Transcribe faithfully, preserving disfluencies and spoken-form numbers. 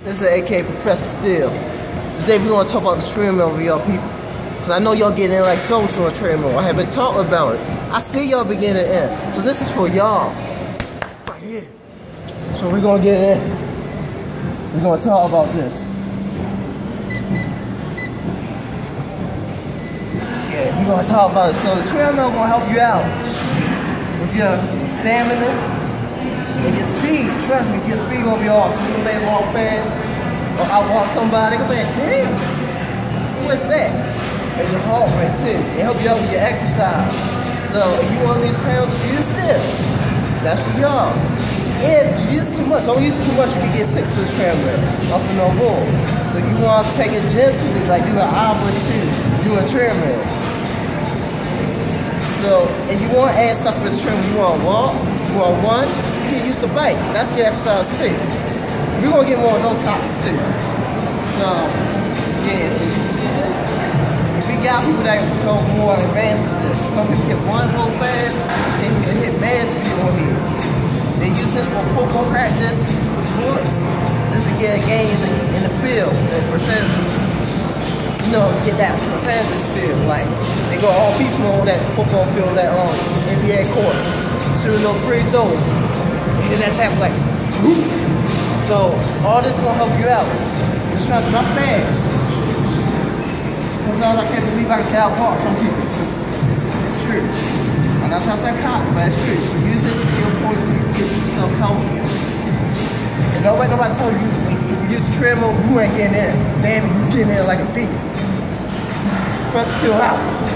This is A K Professor Steel. Today we're going to talk about the treadmill for y'all people. Because I know y'all getting in like so to a treadmill. I have been talking about it. I see y'all be getting in. So this is for y'all. Right here. So we're going to get in. We're going to talk about this. Yeah, we're going to talk about it. So the treadmill going to help you out with your stamina. And your speed, trust me, your speed gonna be awesome. You may walk fast or outwalk somebody, gonna be like, damn, what's that? And your heart rate too. It help you out with your exercise. So if you want to lose pounds, use this. That's for y'all. If you use too much, don't use too much, you can get sick for the treadmill. Up and no more. So you want to take it gently, like do an hour or two, do a treadmill. So if you want to add stuff for the treadmill, you want to walk, you want to run. You can use the bike. That's the exercise too. We're gonna get more of those topics too. So yeah, so you see this? We got people that can go more advanced to this. Some people can run real fast, they can hit mad speed on here. They use this for football practice, sports. This is get a game in the, in the field that pretends, you know, get that pretends still. Like they go all beast mode on that football field, that um N B A court, shooting those free throws. And that tap like, whoop. So all this gonna help you out. Just trust me, I'm fast. Sometimes I can't believe I can outwalk some people. It's, it's, it's true. And that's how I said cotton, but it's true. So use this to your point to get yourself healthy. And don't let nobody tell you if you use a treadmill, you ain't getting in. Damn, you getting in like a beast. Press still out.